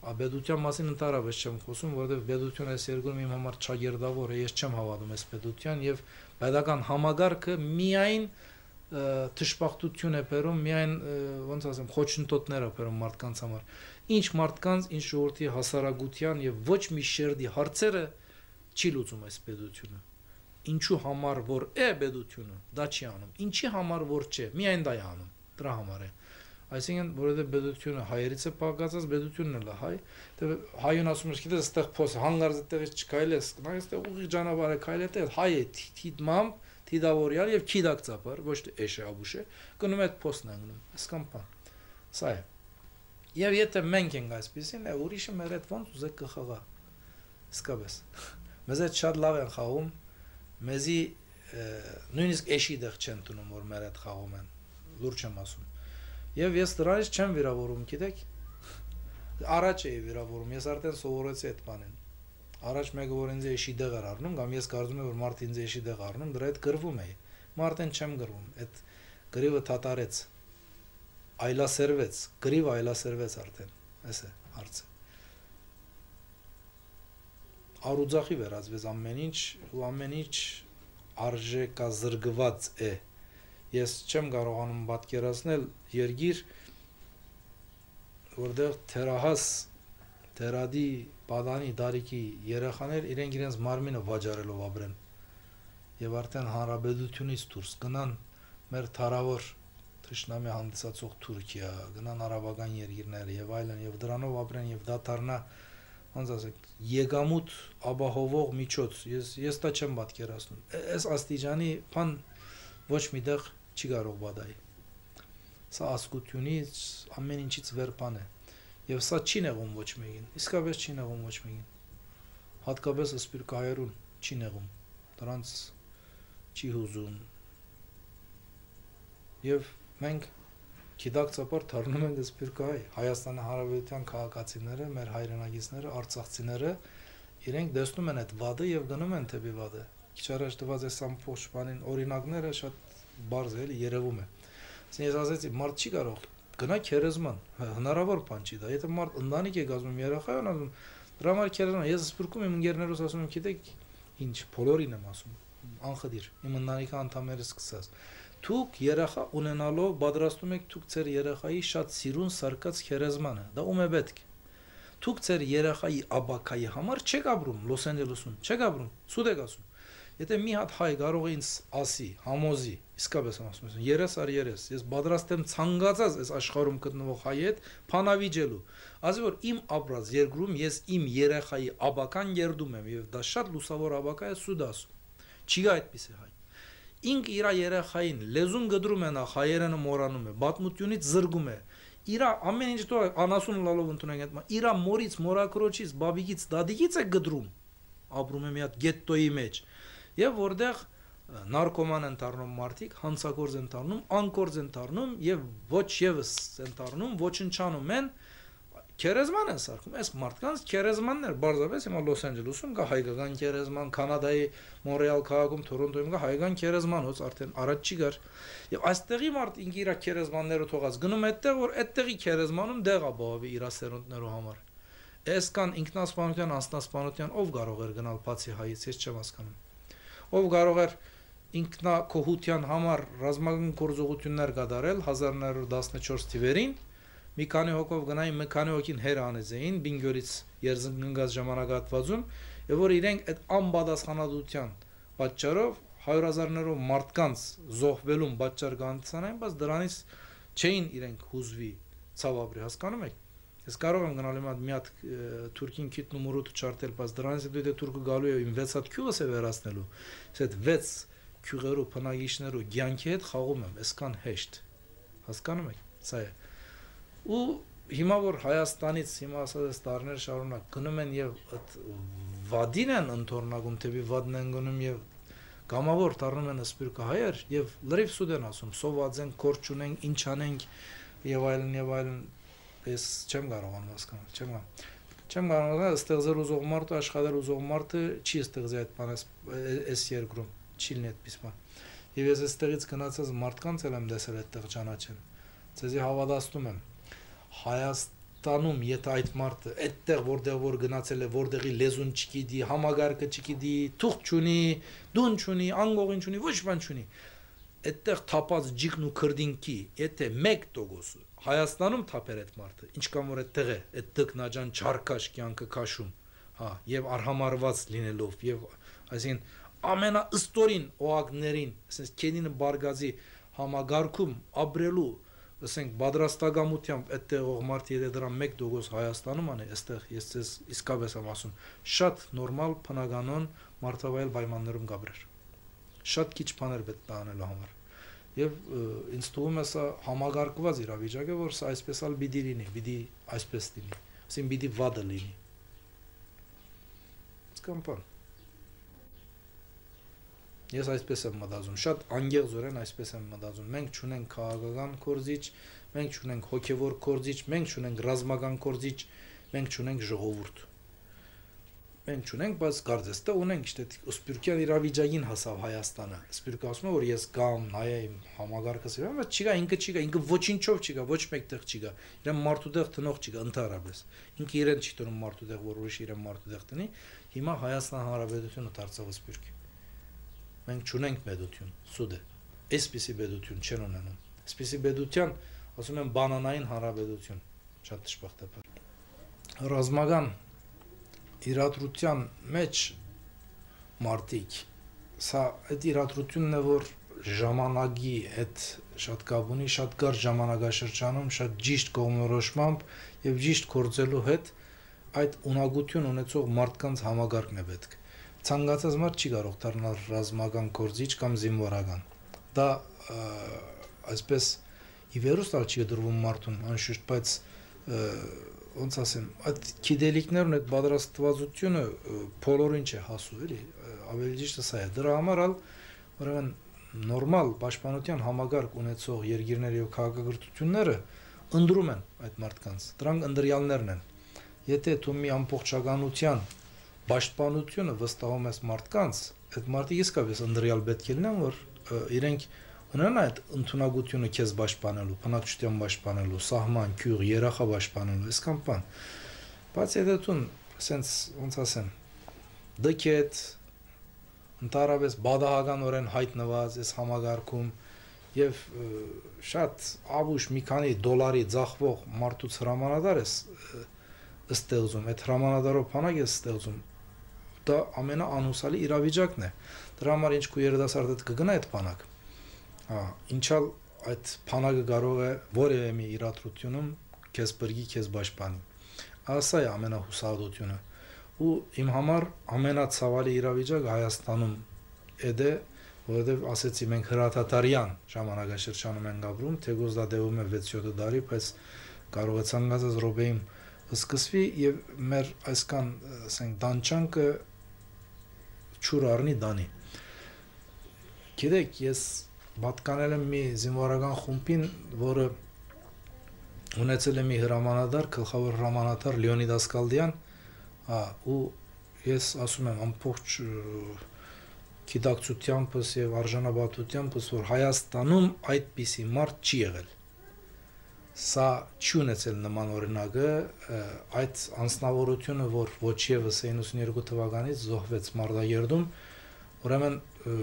Speaker 1: Բեդության մասին ընդհանրապես չեմ խոսում, որովհետև բեդությունը այս երկրում իմ համար չագերդավոր է, ես չեմ հավատում այս բեդության եւ պետական համագարկը միայն թշպախտություն է բերում, միայն ոնց ասեմ, խոչընդոտներ է բերում մարդկանց համար։ Ինչ մարդկանց, ինչ ժողովրդի հասարակության եւ ոչ մի շերտի հարցերը չի լուծում այս բեդությունը։ Ինչու համար որ է բեդությունը, դա չի անում։ Ինչի համար որ չէ, միայն դա է անում։ Դրա համար է։ Այսինքն, որովհետև բեդությունը հայերից է պակասած, բեդությունն էլ է հայ, դե հայուն ասում ես, գիտես, այստեղ փոս հանգարց այդտեղից չքայլես, նա այստեղ ուղիղ ճանապարհ է քայլել, այդտեղ հայ է, թիդմամ, թիդավորյալ եւ քիդակցապար, ոչ թե էշե աբուշե, գնում է այդ փոսն է գնում, այսքան բան։ Սա է։ Եվ եթե մենք ենք այսպեսին, ուրիշը մեր այդ ոնց ուզեք կխաղա։ Իսկապես։ Մեզ այդ շատ լավ են խաղում, մեզի նույնիսկ էշի դեղ չեն տունում, որ մեր այդ խաղում են, լուրջ եմ ասում։ Եվ ես դրանից չեմ վիրավորում, գիտեք, առաջ էի վիրավորում, ես արդեն սովորեցի այդ բանին։ Առաջ մեկը որ ինձ էշի դեղ էր առնում, կամ ես կարծում եմ, որ մարդը ինձ էշի դեղ առնում, դրա հետ գրվում էի։ Մարդեն չեմ գրվում, այդ գրիվը թատարեց, այլասերվեց, գրիվը այլասերվեց արդեն, այս է հարցը։ Արուձախի վերածվեց ամեն ինչ, ու ամեն ինչ արժեքազրկված է։ Ես չեմ կարողանում պատկերացնել երգիր, որտեղ թերահաս, թերադի, պատանի, դարիքի երեխաներ իրենց մարմինը վաճառելով ապրեն եւ արդեն հանրապետությունից դուրս գնան մեր թարավոր թշնամի հանդիսացող Թուրքիա, գնան արաբական երկիրներ եւ այլն եւ դրանով ապրեն եւ դա դառնա, ոնց ասեք, եկամուտ ապահովող միջոց։ Ես դա չեմ պատկերացնում։ Այս աստիճանի բան ոչ միտեղ չի կարող բադայի։ Սա ասկությունից, ամեն ինչից վեր բան է։ Եվ սա չի նեղում ոչ մեկին, իսկապես չի նեղում ոչ մեկին։ Հատկապես սպիրկահայերուն չի նեղում, դրանց չի հուզում։ Եվ մենք գիտակցաբար դառնում ենք սպիրկահայ, Հայաստանի Հանրապետության քաղաքացիները, մեր հայրենագիցները, արցախցիները, իրենք տեսնում են այդ վադը եւ գնում են դեպի վադը։ Քիչ առաջ տված այս ամբողջ բանին օրինակները շատ բարձ է, երևում է։ Ես ասեցի, մարդ չի կարող գնա քերեզման, հնարավոր բան չի դա։ Եթե մարդ ընտանիք է կազմում, երեխա է ունենալու, դրա համար քերեզման, ես սպիրկում եմ ընկերներուս ասում եմ, գիտեք, ինչ, բոլորին եմ ասում, անխդիր, իմ ընտանիքի անդամները սկսած։ Դուք երեխա ունենալով պատրաստում եք դուք ձեր երեխայի շատ սիրուն սարկած քերեզմանը, դա ում է պետք։ Դուք ձեր երեխայի աբակայի համար չեք ապրում Լոս Անջելեսում, չեք ապրում, սուտ եք ասում։ Եթե մի հատ հայ կարող է ինձ ասի, համոզի, իսկապես եմ ասում, 30/30, ես պատրաստ եմ ցանկացած այս աշխարհում գտնվող հայ հետ փանավիճելու, ասի որ իմ ապրած երկրում ես իմ երեխայի աբական երդում եմ եւ դա շատ լուսավոր աբակա է, սուտ ասում։ Չի գա այդպիսի հայ։ Ինք իր երեխային լեզուն գդրում է նախ, հայերենը մոռանում է, պատմությունից զրկում է։ Իրա ամեն ինչ դու անասուն լալով ընդունենք այդ, իրա մորից, մորակրոջից, բաբիկից, դադիկից է գդրում։ Ապրում է մի հատ գետտոյի մեջ։ Եվ որտեղ նարկոման են դառնում մարդիկ, հանցագործ են դառնում, անկորձ են դառնում եւ ոչ եւս են դառնում, ոչնչանում են, քերեզման են սարքում։ Այս մարդկանց քերեզմաններ, բարձրապես հիմա Լոս Անջելեսում կա հայկական քերեզման, Կանադայի Մոնրեալ քաղաքում, Թորոնտոյում կա հայկական քերեզման, հոց արդեն առաջ չի գար։ Եվ այստեղի մարդ ինքը իր քերեզմանները թողած գնում այդտեղ, որ այդտեղի քերեզմանում դեղ ապահովի իր սերունդներու համար։ Այսքան ինքնասպանության, անձնասպանության ով կարող էր գնալ բացի հայից, ես չեմ հասկանում։ Ով կարող էր ինքնակոհության համար ռազմական գործողություններ կատարել 1914 թվերին, մի քանի հոգով գնային, մի քանի հոգին հեր անեզեին Բինգյորից երզնգած ժամանակահատվածում, եւ որ իրենք այդ անպատասխանատվության պատճառով 100,000-ներով մարդկանց զոհվելուն պատճառ կանցանային, բայց դրանից չէին իրենք հուզվի ցավաբրի, հասկանում եք։ Ես կարող եմ գնալ մի հատ թուրքին քիթնում ուրուտ չարտել, բայց դրանից հետո եթե թուրքը գալու է իմ 6 հատ քյուղս է վերացնելու, այդ 6 քյուղերու, փնագիչներու ցանկի հետ խաղում եմ, այսքան հեշտ։ Հասկանում եք, սա է։ Ու հիմա որ Հայաստանից հիմա ասած տարիներ շարունակ գնում են եւ այդ վադին են ընթորնակում, թեպի վադն են գնում եւ գամավոր դառնում են սպիրկահայեր եւ լրիվ սուտ են ասում, սոված են, կորչ ունենք, ինչ անենք եւ այլն եւ այլն։ Ես չեմ կարողանում հասկանալ, չեմ կարողանում ստեղծել ուզող մարդը, աշխատել ուզող մարդը չի ստեղծի այդ բանը այս երկրում, չի լինի այդպես բան։ Եվ ես այստեղից գնացած մարդկանց էլ եմ տեսել այդտեղ ճանաչել։ Ձեզի հավատացնում եմ, Հայաստանում, եթե այդ մարդը այդտեղ որտեղ որ գնացել է, որտեղի լեզուն չգիտի, համագարկը չգիտի, թուղթ չունի, դուն չունի, անգողին չունի, ոչ բան չունի, այդտեղ թափած ջիգն ու քրդինքի, եթե 1% Հայաստանում թափեր այդ մարդը, ինչքան որ այդտեղ է, այդ դկնաջան չարքաշ կյանքը քաշում, հա, եւ արհամարված լինելով, եւ այսինքն ամենաըստորին օակներին, ասես քենինը բարգազի համագարկում ապրելու, ասենք բادرաստակամությամբ այդտեղ մարդի եթե դրա 1% Հայաստանում անի, այստեղ ես ցես իսկապես եմ ասում, շատ նորմալ բնականon մարդավայել պայմաններում գաբրեր։ Շատ քիչ բաներ պետք է անելու համար։ Եվ ինձ թվում է սա համագարկված իրավիճակ է, որ սա այսպես ալ պիտի լինի, պիտի այսպես լինի, ասին պիտի վադը լինի։ Սկամպան։ Ես այսպես եմ մտածում, շատ անգեղձորեն այսպես եմ մտածում։ Մենք չունենք քաղաքական կորզիչ, մենք չունենք հոգևոր կորզիչ, մենք չունենք ռազմական կորզիչ, մենք չունենք ժողովուրդ։ Մենք չունենք, բայց կարծես թե ունենք, işte Սպյուրքյան իրավիճակին հասավ Հայաստանը։ Սպյուրքը ասում է, որ ես կամ նայեմ համագարկը սիրում, բայց չկա, ինքը ոչինչով չկա, ոչ մեկտեղ չկա։ Իրեն մարդուտեղ տնող չկա ընդհանրապես։ Ինքը իրեն չի տնում մարդուտեղ, որ ուրիշ իրեն մարդուտեղ տնի։ Հիմա Հայաստան Հանրապետությունը դարձավ Սպյուրք։ Մենք չունենք պետություն, սուտ է։ Այսպիսի պետություն չեն ունենում։ Այսպիսի պետության, ասում են, բանանային հանրապետություն, շատ դժբախտաբար։ Ռազմական իրադրության մեջ մարդիկ, սա այդ իրադրությունն է, որ ժամանակի հետ շատ կապ ունի, շատ կարճ ժամանակաշրջանում, շատ ճիշտ կողմնորոշմամբ եւ ճիշտ գործելու հետ այդ ունակություն ունեցող մարդկանց համագարկն է պետք։ Ցանկացած մարդ չի կարող դառնալ ռազմական գործիչ կամ զինվորական։ Դա այսպես ի վերուստ չի դրվում մարդուն, անշուշտ, բայց ոնց ասեմ, այդ գիտելիքներն այդ պատրաստվածությունը բոլորին չէ հասու, էլի, ավելի ճիշտը սա է։ Դրա համար ալ ուրեմն նորմալ պաշտպանության համագարկ ունեցող երկիրների եւ քաղաքակրթությունները ընդրում են այդ մարդկանց։ Դրանք ընդրյալներն են։ Եթե դու մի ամբողջականության պաշտպանությունը վստահում ես մարդկանց, այդ մարդիկ իսկապես ընդրյալ պետք է լինեն, որ իրենք ունեն այդ ընդունակությունը քեզ պաշտպանելու, բնակչության պաշտպանելու, սահման, գյուղ, երախա պաշտպանելու, այսքան բան։ Բայց եթե դու sense ոնց ասեմ, դքետ ընդհանրապես բադահականորեն հայտնված այս համագարկում եւ շատ ավուշ մի քանի դոլարի ձախվող մարդուց հրամանատար է ստեղծում, այդ հրամանատարով բանակ է ստեղծում, դա ամենաանուսալի իրավիճակն է։ Դրա համար ինչ քու երիտասարդը կգնա այդ բանակ։ Ինչալ այդ բանակը կարող է որևէ մի իրադրությունում քեզ բրգի, քեզ պաշտպանի։ Ասա է ամենահուսահատությունը։ Ու իմ համար ամենացավալի իրավիճակը Հայաստանում է, որովհետև ասեցի մենք հրաթաթարյան ժամանակաշրջանում ենք ապրում, թեկուզ դա դեպում է 6-7 տարի, բայց կարող է ցանկացած րոպեին սկսվի եւ մեր այսքան, ասենք, դանչանքը չուր առնի դանի։ Գիտեք, ես պատկանել եմ մի զինվորական խումբին, որը ունեցել է մի հրամանատար, գլխավոր հրամանատար Լեոնիդ Ասկալդյան, ու ես ասում եմ ամբողջ գիտակցությամբ եւ արժանապատվությամբ, որ Հայաստանում այդպիսի մարդ չի եղել։ Սա չի ունեցել նման օրինակը, այդ անձնավորությունը, որ ոչ եւս 92 թվականից զոհվեց Մարտակերտում, ուրեմն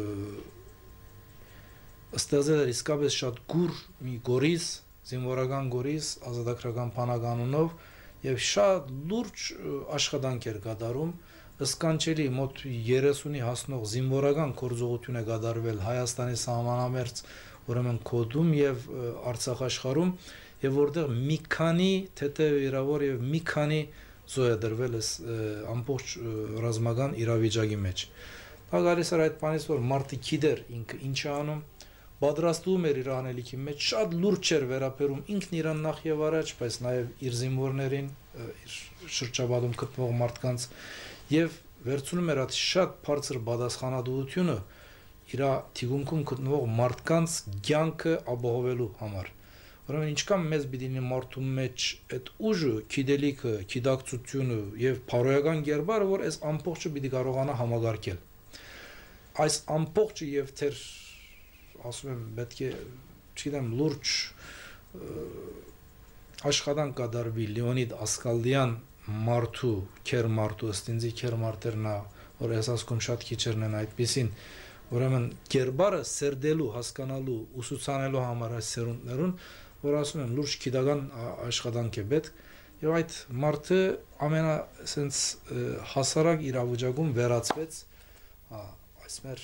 Speaker 1: ստեղծել էր իսկապես շատ գուր մի գորիս, զինվորական գորիս, ազատագրական բանականունով եւ շատ լուրջ աշխատանք էր կատարում, ըսկանչելի մոտ 30-ի հասնող զինվորական գործողություն է կատարվել Հայաստանի սահմանամերձ, ուրեմն Քոդում եւ Արցախ աշխարհում, եւ որտեղ մի քանի թեթև վիրավոր եւ մի քանի զոհ է դրվել ամբողջ ռազմական իրավիճակի մեջ։ Դա գալիս էր այդ բանից, որ մարդը գիտեր ինքը ինչ է անում, պատրաստվում էր իր անելիքի մեջ, շատ լուրջ էր վերապերում ինքն իրան նախ եւ առաջ, բայց նաեւ իր զինվորներին, իր շրջապատում գտնվող մարդկանց եւ վերցնում էր այդ շատ բարձր պատասխանատվությունը իր թիկունքում գտնվող մարդկանց կյանքը ապահովելու համար։ Ուրեմն ինչքան մեծ պիտի լինի մարդու մեջ այդ ուժը, գիտելիքը, գիտակցությունը եւ փարոյական գերբարը, որ այս ամբողջը պիտի կարողանա համագարկել։ Այս ամբողջը եւ թեր ասում եմ պետք է, չգիտեմ, լուրջ աշխատանք կատարվի Լեոնիդ Ասկալդյան մարդու, քեր մարդու, ըստ ինձի քեր մարտերն որ ես ասում շատ քիչերն են այդպեսին, ուրեմն կերբարը սերդելու, հասկանալու, ուսուցանելու համար այս սերունդներուն, որ ասում եմ լուրջ գիտական աշխատանք է պետք, եւ այդ մարդը ամենա sense հասարակ իրավիճակում վերածվեց, այս մեր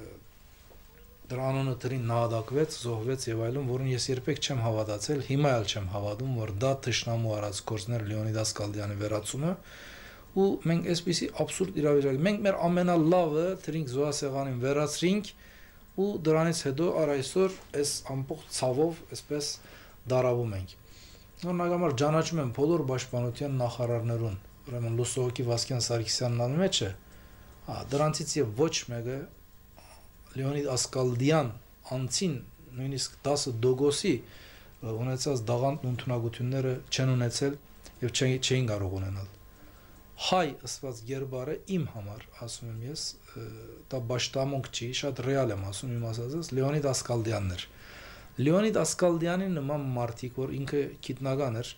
Speaker 1: դրանոնը դրին նահատակվեց, զոհվեց եւ այլն, որին ես երբեք չեմ հավատացել, հիմա էլ չեմ հավատում, որ դա թշնամու արած գործներ Լեոնիդ Ասկալդյանի վերացումը ու մենք այսպեսի абսուրդ իրավիճակ մենք մեր ամենալավը դրինք զոհասեղանին վերացրինք ու դրանից հետո այսօր այս ամբողջ ցավով այսպես դարավում ենք նորմալաբար ճանաչում եմ բոլոր պաշտպանության նախարարներուն ուրեմն Լուսոհոկի Վասկյան Սարգսյանն մեջ է դրանցից եւ ոչ մեկը Լեոնիդ Ասկալդյան անցին նույնիսկ 10 դոգոսի ունեցած դաղանդ ընդունակությունները չեն ունեցել եւ չէին կարող ունենալ հայ ըսված գերբարը իմ համար ասում եմ ես դա ճշտամունք չի շատ ռեալ եմ ասում իմ ասածս Լեոնիդ Ասկալդյանն էր Լեոնիդ Ասկալդյանի նման մարդիկ որ ինքը գիտնական էր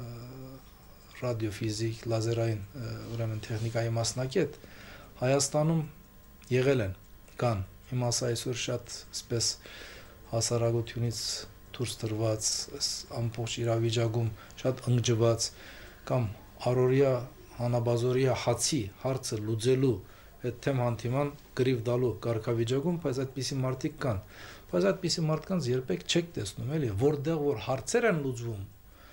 Speaker 1: ռադիոֆիզիկ լազերային ուրեմն տեխնիկայի մասնակետ Հայաստանում եղել են կան հիմա այսօր շատ սպես հասարակությունից դուրս տրված ամբողջ իրավիճակում շատ ընկճված կամ առօրյա հանաբազորիա հացի հարցը լուծելու այդ թեմ հանդիման գրիվ դալու կարգավիճակում բայց այդպիսի մարդիկ կան բայց այդպիսի մարդկանց երբեք չեք տեսնում էլի որտեղ որ հարցեր են լուծվում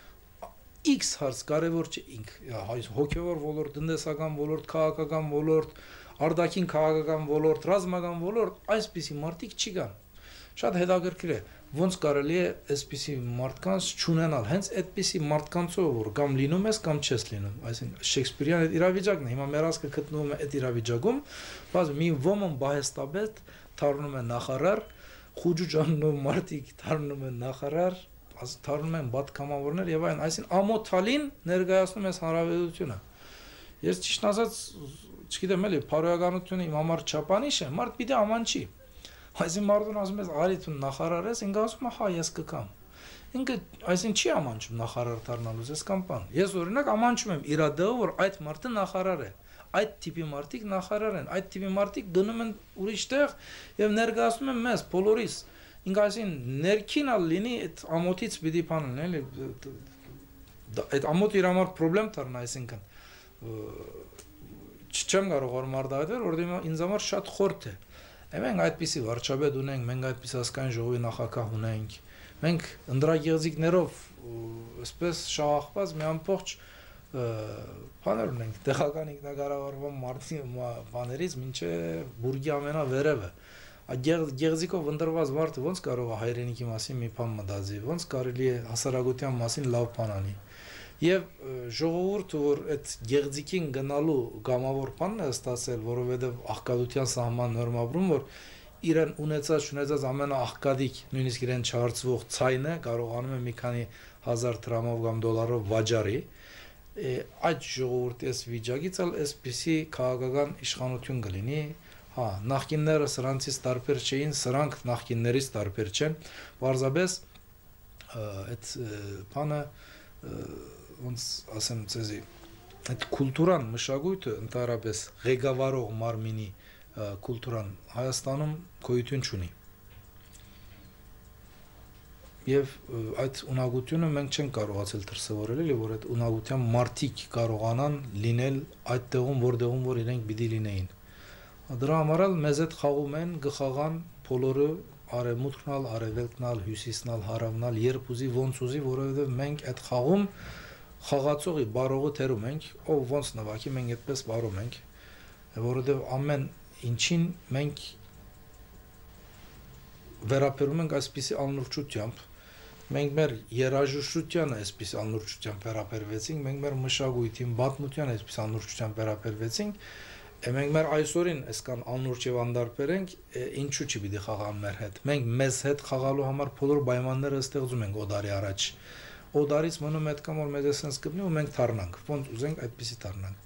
Speaker 1: X հարց կարևոր չէ ինք հոգևոր ոլորտ տնտեսական ոլորտ քաղաքական ոլորտ արտաքին քաղաքական ոլորտ ռազմական ոլորտ այսպիսի մարդիկ չի կան շատ հետաքրքիր է ոնց կարելի է այսպիսի մարդկանց չունենալ հենց այդպիսի մարդկանցով որ կամ լինում ես կամ չես լինում այսինքն Շեքսպիրյան այդ իրավիճակն է հիմա մեր ասկը գտնվում է այդ իրավիճակում բայց մի ոմն բահեստաբեդ դառնում է նախարար խուջուջանով մարդիկ դառնում են նախարար դառնում են բադկամավորներ եւ այլն այսինքն ամոթալին ներկայացնում ես հանրապետությունը ես ճիշտ ասած չգիտեմ էլի փարոյականությունը իմ համար չափանիշ է մարդ պիտի ամանչի Այսին մարդուն ասում ես արի դու նախարար ես ինքը ասում է հա ես կգամ ինքը այսին չի ամանչում նախարար դառնալուց ես կամ բան ես օրինակ ամանչում եմ իր դեղը որ այդ մարդը նախարար է այդ տիպի մարդիկ նախարար են այդ տիպի մարդիկ գնում են ուրիշ տեղ եւ ներկայացնում են մեզ բոլորիս ինքը այսին ներքինալ լինի այդ ամոթից պիտի բանն էլի այդ ամոթը իր համար խնդրեմ դառնա այսինքն չեմ կարող որ մարդահայտել որ ինձ համար շատ խորտ է Մենք այդպիսի վարչապետ ունենք, մենք այդպիսի ազգային ժողովի նախագահ ունենք, մենք ընդրագեղձիկներով այսպես շահախված մի ամբողջ բաներ ունենք, տեղական ինքնակառավարման մարդի բաներից մինչև բուրգի ամենավերևը։ Գեղձիկով ընտրված մարդը ոնց կարող է հայրենիքի մասին մի բան մտածի, ոնց կարելի է հասարակության մասին լավ բան անի։ Եվ ժողովուրդը որ այդ գեղձիկին գնալու գամավոր բանն է ստացել, որովհետև աղքատության սահման նորմաբրում որ իրեն ունեցած ամենաաղքատիկ նույնիսկ իրեն չհարցվող ցայնը կարողանում է մի քանի հազար դրամով կամ դոլարով վաճառի այդ ժողովրդի այս վիճակից էլ այսպիսի քաղաքական իշխանություն կլինի հա նախկինները սրանցից տարբեր չէին սրանք նախկիններից տարբեր չեն պարզապես այդ բանը ոնց ասեմ ցեզի այդ կուլտուրան մշակույթը ընդհանրապես ղեկավարող մարմինի կուլտուրան Հայաստանում գոյություն չունի եւ այդ ունակությունը մենք չենք կարողացել դրսևորել էլի որ այդ ունակության մարդիկ կարողանան լինել այդ տեղում որ իրենք պիտի լինեին դրա համար էլ մեզ այդ խաղում են գխաղան բոլորը արևմուտքնալ արևելքնալ հյուսիսնալ հարավնալ երբ ուզի ոնց ուզի որովհետեւ մենք այդ խաղում խաղացողի բարողը թերում ենք ով ոնց նվակի մենք այդպես բարում ենք որովհետև ամեն ինչին մենք վերապերում ենք այսպիսի անլուրջությամբ մենք մեր երաժշտությանը այսպիսի անլուրջությամբ վերապերվեցինք մենք մեր մշակույթին պատմությանը այսպիսի անլուրջությամբ վերապերվեցինք մենք մեր այսօրին այսքան անլուրջ եւ անդարբեր ենք ինչու՞ չպիտի խաղան մեր հետ մենք մեզ հետ խաղալու համար բոլոր պայմանները ստեղծում ենք օդարի առաջ Օդարից մնում է այդքան որ մեզ էսենց կպնի ու մենք թարնանք, ոնց ուզենք այդպիսի թարնանք։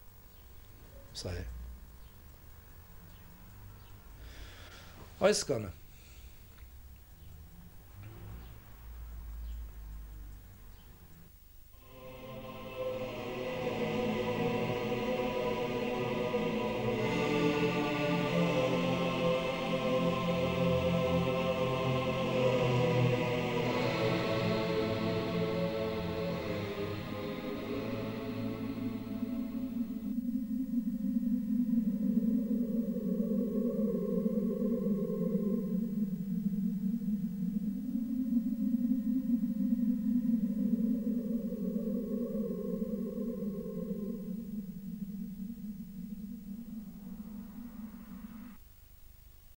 Speaker 1: Սա է։ Այս կանը